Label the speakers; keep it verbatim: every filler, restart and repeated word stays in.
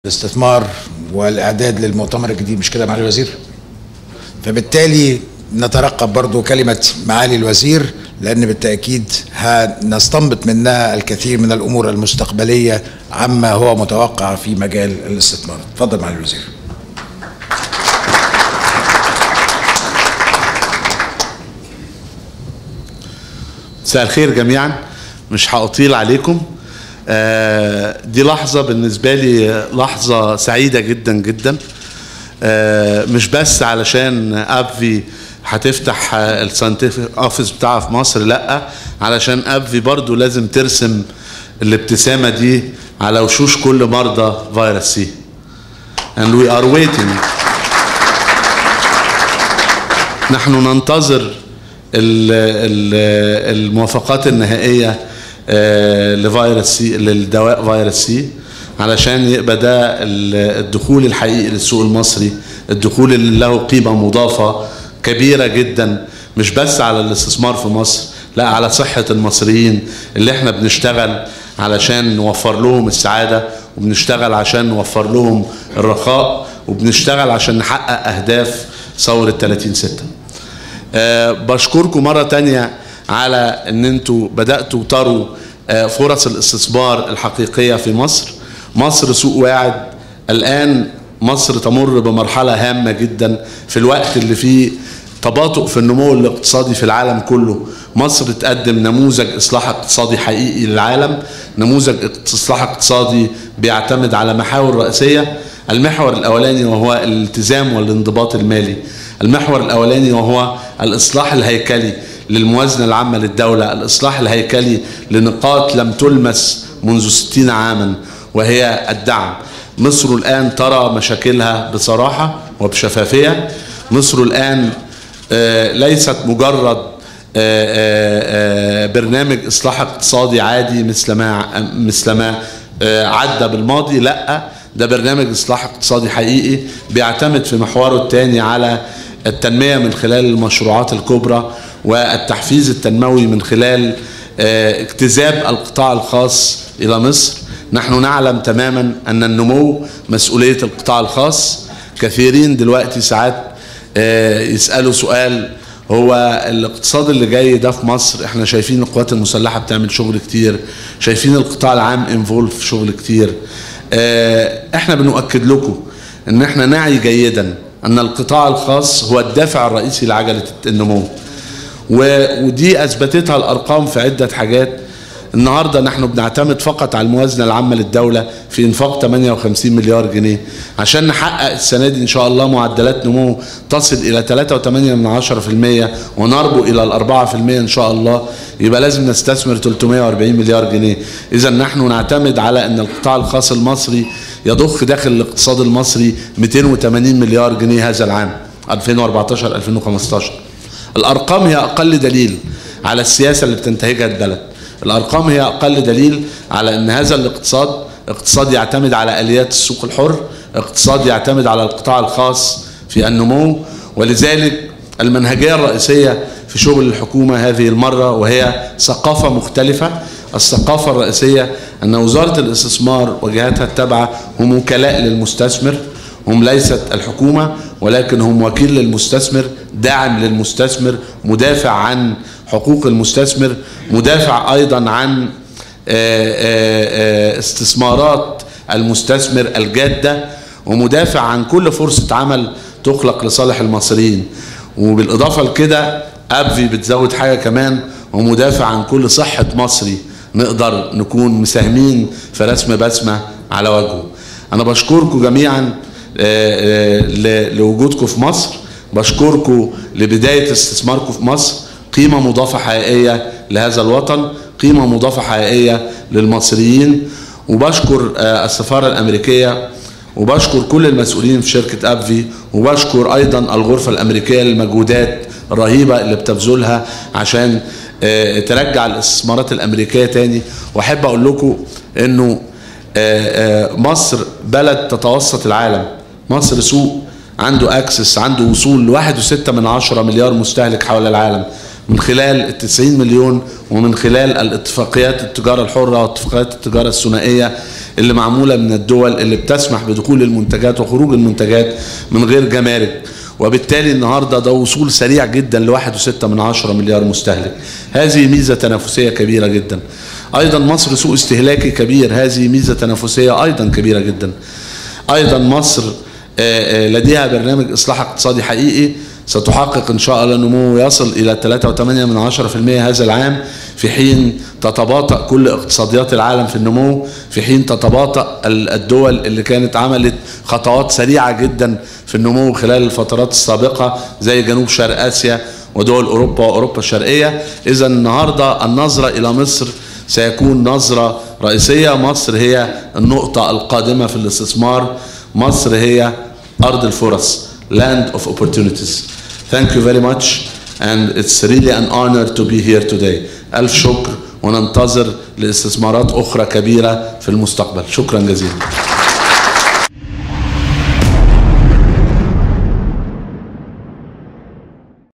Speaker 1: الاستثمار والإعداد للمؤتمر الجديد، مش كده معالي الوزير؟ فبالتالي نترقب برضو كلمة معالي الوزير، لأن بالتأكيد هنستنبط منها الكثير من الأمور المستقبلية عما هو متوقع في مجال الاستثمار. تفضل معالي الوزير.
Speaker 2: مساء الخير جميعا، مش هأطيل عليكم. آه دي لحظة بالنسبة لي لحظة سعيدة جدا جدا، آه مش بس علشان أبفي هتفتح الساينتفك اوفيس بتاعها في مصر، لا، علشان أبفي برضو لازم ترسم الابتسامة دي على وشوش كل مرضى فيروس سي. and we are waiting. نحن ننتظر الموافقات النهائية لفيروس سي، للدواء فيروس سي، علشان يبقى ده الدخول الحقيقي للسوق المصري، الدخول اللي له قيمة مضافة كبيرة جدا، مش بس على الاستثمار في مصر، لا، على صحة المصريين اللي احنا بنشتغل علشان نوفر لهم السعادة، وبنشتغل عشان نوفر لهم الرخاء، وبنشتغل عشان نحقق أهداف ثورة ثلاثين ستة. أه بشكركم مرة تانية على ان انتوا بدأتوا تروا أه فرص الاستثمار الحقيقية في مصر. مصر سوق واعد الآن، مصر تمر بمرحلة هامة جدا في الوقت اللي فيه تباطؤ في النمو الاقتصادي في العالم كله. مصر تقدم نموذج إصلاح اقتصادي حقيقي للعالم، نموذج إصلاح اقتصادي بيعتمد على محاور رئيسية. المحور الأولاني وهو الالتزام والانضباط المالي، المحور الأولاني وهو الإصلاح الهيكلي للموازنة العامة للدولة، الإصلاح الهيكلي لنقاط لم تلمس منذ ستين عاما، وهي الدعم. مصر الآن ترى مشاكلها بصراحة وبشفافية. مصر الآن ليست مجرد برنامج إصلاح اقتصادي عادي مثل ما مثل ما عدى بالماضي، لا، ده برنامج إصلاح اقتصادي حقيقي بيعتمد في محوره الثاني على التنمية من خلال المشروعات الكبرى، والتحفيز التنموي من خلال اجتذاب القطاع الخاص إلى مصر. نحن نعلم تماما أن النمو مسؤولية القطاع الخاص. كثيرين دلوقتي ساعات يسألوا سؤال، هو الاقتصاد اللي جاي ده في مصر، احنا شايفين القوات المسلحة بتعمل شغل كتير، شايفين القطاع العام انفولف في شغل كتير. احنا بنؤكد لكم ان احنا نعي جيدا ان القطاع الخاص هو الدافع الرئيسي لعجلة النمو، ودي اثبتتها الارقام في عدة حاجات. النهاردة نحن بنعتمد فقط على الموازنة العامة للدولة في انفاق ثمانية وخمسين مليار جنيه عشان نحقق السنة دي ان شاء الله معدلات نمو تصل الى ثلاثة وثمانية من عشرة في المية ونربو الى الاربعة في المية ان شاء الله. يبقى لازم نستثمر ثلاثمائة وأربعين مليار جنيه. اذا نحن نعتمد على ان القطاع الخاص المصري يضخ داخل الاقتصاد المصري مئتين وثمانين مليار جنيه هذا العام ألفين وأربعتاشر ألفين وخمستاشر. الارقام هي اقل دليل على السياسة اللي بتنتهجها البلد. الأرقام هي أقل دليل على أن هذا الاقتصاد اقتصاد يعتمد على آليات السوق الحر، اقتصاد يعتمد على القطاع الخاص في النمو. ولذلك المنهجية الرئيسية في شغل الحكومة هذه المرة وهي ثقافة مختلفة. الثقافة الرئيسية أن وزارة الاستثمار وجهاتها التابعة هم وكلاء للمستثمر، هم ليست الحكومة، ولكن هم وكيل للمستثمر، داعم للمستثمر، مدافع عن حقوق المستثمر، مدافع أيضا عن استثمارات المستثمر الجادة، ومدافع عن كل فرصة عمل تخلق لصالح المصريين. وبالإضافة لكده أبفي بتزود حاجة كمان، ومدافع عن كل صحة مصري نقدر نكون مساهمين في رسم بسمة على وجهه. أنا بشكركم جميعا لوجودكم في مصر، بشكركم لبداية استثماركم في مصر، قيمة مضافة حقيقية لهذا الوطن، قيمة مضافة حقيقية للمصريين. وبشكر السفارة الأمريكية، وبشكر كل المسؤولين في شركة أبفي، وبشكر أيضا الغرفة الأمريكية للمجهودات الرهيبة اللي بتبذلها عشان ترجع الاستثمارات الأمريكية تاني. وأحب أقول لكم إنه مصر بلد تتوسط العالم. مصر سوق عنده اكسس، عنده وصول لواحد وستة من عشرة مليار مستهلك حول العالم. من خلال التسعين مليون ومن خلال الاتفاقيات التجارة الحرة واتفاقيات التجارة الثنائية اللي معمولة من الدول اللي بتسمح بدخول المنتجات وخروج المنتجات من غير جمارك. وبالتالي النهاردة ده وصول سريع جدا لواحد وستة من عشرة مليار مستهلك. هذه ميزة تنافسية كبيرة جدا. أيضا مصر سوق استهلاكي كبير، هذه ميزة تنافسية أيضا كبيرة جدا. أيضا مصر لديها برنامج إصلاح اقتصادي حقيقي ستحقق إن شاء الله نمو يصل إلى ثلاثة وثمانية من عشرة في المئة هذا العام، في حين تتباطأ كل اقتصاديات العالم في النمو، في حين تتباطأ الدول اللي كانت عملت خطوات سريعة جدا في النمو خلال الفترات السابقة زي جنوب شرق آسيا ودول أوروبا وأوروبا الشرقية. إذا النهاردة النظرة إلى مصر سيكون نظرة رئيسية. مصر هي النقطة القادمة في الاستثمار، مصر هي أرض الفرص، land of opportunities. Thank you very much and it's really an honor to be here today. ألف شكر وننتظر لاستثمارات أخرى كبيرة في المستقبل. شكرا جزيلا.